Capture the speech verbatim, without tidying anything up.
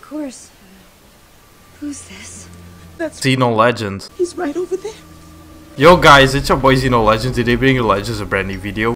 course. Who's this? That's XenonLegend. He's right over there. Yo guys, it's your boy XenonLegend. Today bringing you Legends a brand new video.